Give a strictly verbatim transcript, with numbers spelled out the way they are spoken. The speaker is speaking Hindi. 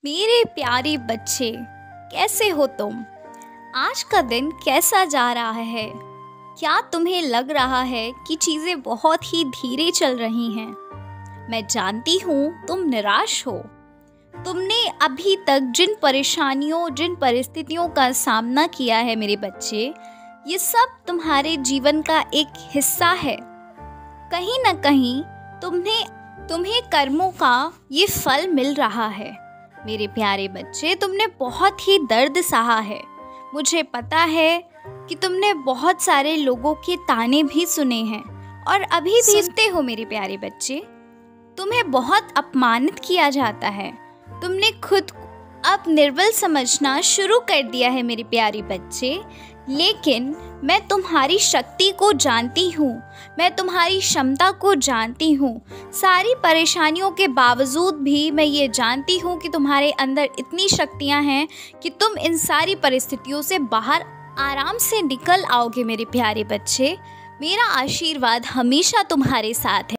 मेरे प्यारे बच्चे, कैसे हो तुम? आज का दिन कैसा जा रहा है? क्या तुम्हें लग रहा है कि चीज़ें बहुत ही धीरे चल रही हैं? मैं जानती हूँ तुम निराश हो। तुमने अभी तक जिन परेशानियों, जिन परिस्थितियों का सामना किया है मेरे बच्चे, ये सब तुम्हारे जीवन का एक हिस्सा है। कहीं ना कहीं तुम्हें तुम्हें कर्मों का ये फल मिल रहा है। मेरे प्यारे बच्चे, तुमने बहुत ही दर्द सहा है। मुझे पता है कि तुमने बहुत सारे लोगों के ताने भी सुने हैं और अभी भी सुनते हो। मेरे प्यारे बच्चे, तुम्हें बहुत अपमानित किया जाता है। तुमने खुद अब निर्बल समझना शुरू कर दिया है मेरे प्यारे बच्चे, लेकिन मैं तुम्हारी शक्ति को जानती हूँ, मैं तुम्हारी क्षमता को जानती हूँ। सारी परेशानियों के बावजूद भी मैं ये जानती हूँ कि तुम्हारे अंदर इतनी शक्तियाँ हैं कि तुम इन सारी परिस्थितियों से बाहर आराम से निकल आओगे। मेरे प्यारे बच्चे, मेरा आशीर्वाद हमेशा तुम्हारे साथ है।